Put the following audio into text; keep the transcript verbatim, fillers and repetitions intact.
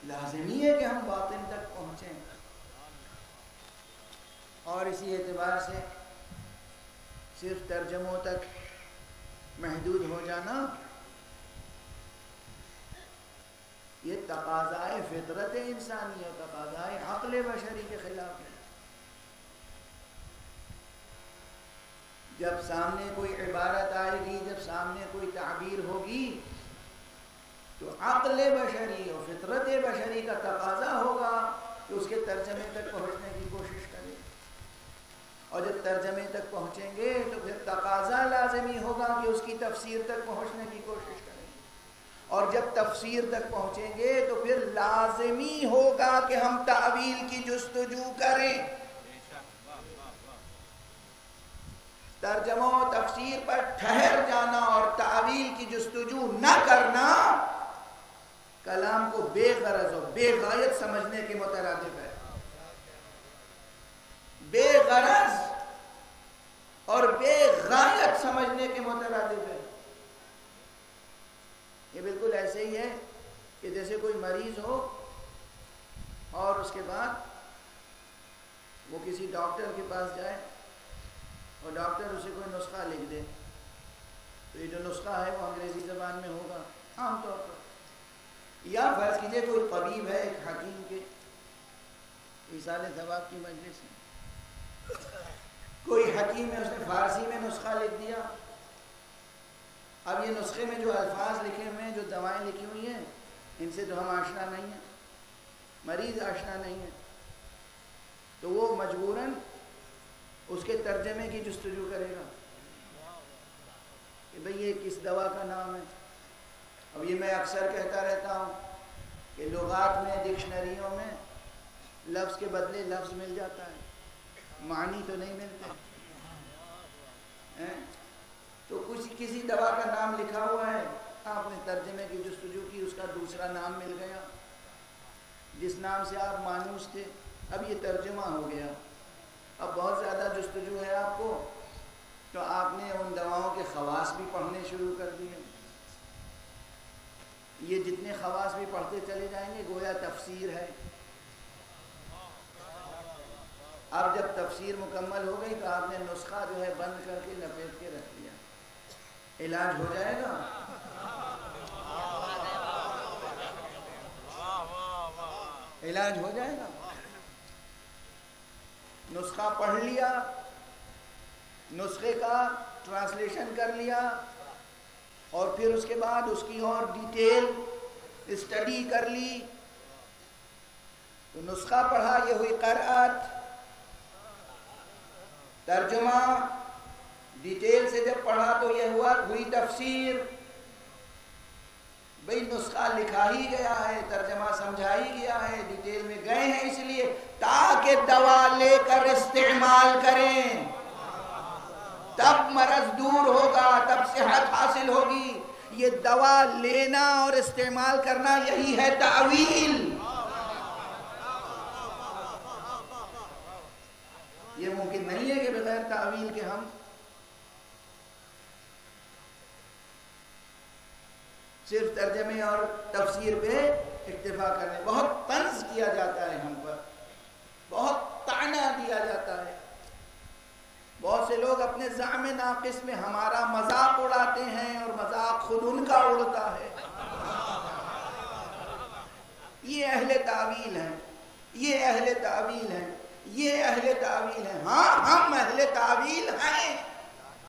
لازمی ہے کہ ہم باطن تک پہنچیں. اور اسی اعتبار سے صرف ترجموں تک محدود ہو جانا یہ تقاضائے فطرت انسانی ہے، تقاضائے عقل بشری کے خلاف ہے. جب سامنے کوئی عبارت آئے گی، جب سامنے کوئی تعبیر ہوگی تو عقل بشری اور فطرت بشری کا تقاضا ہوگا کہ اس کے ترجمے تک پہنچنے کی کوشش کریں. اور جب ترجمے تک پہنچیں گے تو پھر تقاضا لازمی ہوگا کہ اس کی تفسیر تک پہنچنے کی کوشش کریں. اور جب تفسیر تک پہنچیں گے تو پھر لازمی ہوگا کہ ہم تأویل کی جستجو کریں. ترجمہ و تفسیر پر ٹھہر جانا اور تأویل کی جستجو نہ کرنا کلام کو بے غرض و بے غایت سمجھنے کے مترادف ہے. بے غرض اور بے غایت سمجھنے کے مترادف ہے. یہ بالکل ایسے ہی ہے کہ جیسے کوئی مریض ہو اور اس کے بعد وہ کسی ڈاکٹر کے پاس جائے اور ڈاکٹر اسے کوئی نسخہ لکھ دے. تو یہ جو نسخہ ہے وہ انگریزی زبان میں ہوگا عام طور پر. یا فرض کیجئے کوئی طبیب ہے ایک حکیم کے ایصال ثواب کی مجلس میں، کوئی حکیم ہے، اس نے فارسی میں نسخہ لکھ دیا. اب یہ نسخے میں جو الفاظ لکھے ہوئے ہیں، جو دوائیں لکھی ہوئی ہیں، ان سے تو ہم آشنا نہیں ہیں، مریض آشنا نہیں ہے. تو وہ مجبوراً اس کے ترجمے کی جستجو کرے گا کہ بھئی یہ کس دوا کا نام ہے. اب یہ میں اکثر کہتا رہتا ہوں کہ لغات میں، ڈکشنریوں میں لفظ کے بدلے لفظ مل جاتا ہے، معنی تو نہیں ملتے. تو کچھ کسی دوا کا نام لکھا ہوا ہے، آپ نے ترجمے کی جستجو کی، اس کا دوسرا نام مل گیا. جس نام سے آپ مانوس تھے اب یہ ترجمہ ہو گیا. اب بہت زیادہ جستجو ہے آپ کو تو آپ نے ان دواؤں کے خواص بھی پڑھنے شروع کر دیے. یہ جتنے خواص بھی پڑھتے چلے جائیں گے گویا تفسیر ہے. اب جب تفسیر مکمل ہو گئی تو آپ نے نسخہ جو ہے بند کر کے لپیٹ کے رکھ دیا. علاج ہو جائے گا. علاج ہو جائے گا. نسخہ پڑھ لیا، نسخے کا ٹرانسلیشن کر لیا اور پھر اس کے بعد اس کی اور ڈیٹیل اسٹڈی کر لی. تو نسخہ پڑھا، یہ ہوئی قرأت. ترجمہ ڈیٹیل سے جب پڑھا تو یہ ہوا ہوئی تفسیر. بھئی نسخہ لکھا ہی گیا ہے، ترجمہ سمجھا ہی گیا ہے، ڈیٹیل میں گئے ہیں اس لیے تاکہ دوا لے کر استعمال کریں. تب مرض دور ہوگا، تب صحت حاصل ہوگی. یہ دوا لینا اور استعمال کرنا یہی ہے تأویل. یہ ممکن نہیں ہے کہ بغیر تأویل کے ہم صرف ترجمے اور تفسیر پہ اکتفا کریں. بہت طنز کیا جاتا ہے ہم پر، بہت طعنہ دیا جاتا ہے. بہت سے لوگ اپنے زعم ناقص میں ہمارا مذاق اڑاتے ہیں اور مذاق خود ان کا اڑتا ہے. یہ اہل تأویل ہیں، یہ اہل تأویل ہیں، یہ اہل تأویل ہیں. ہاں ہم اہل تأویل ہیں